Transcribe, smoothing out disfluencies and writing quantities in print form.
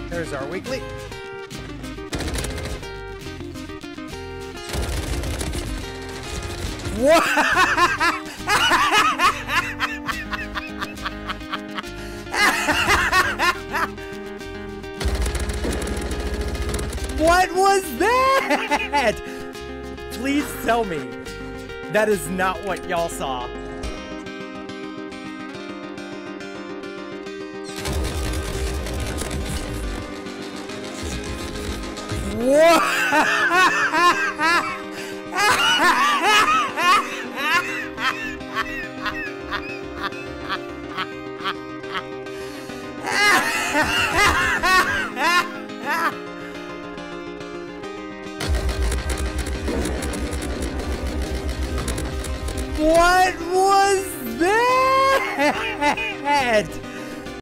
There's our weekly. What? What was that? Please tell me that is not what y'all saw. What? What was that?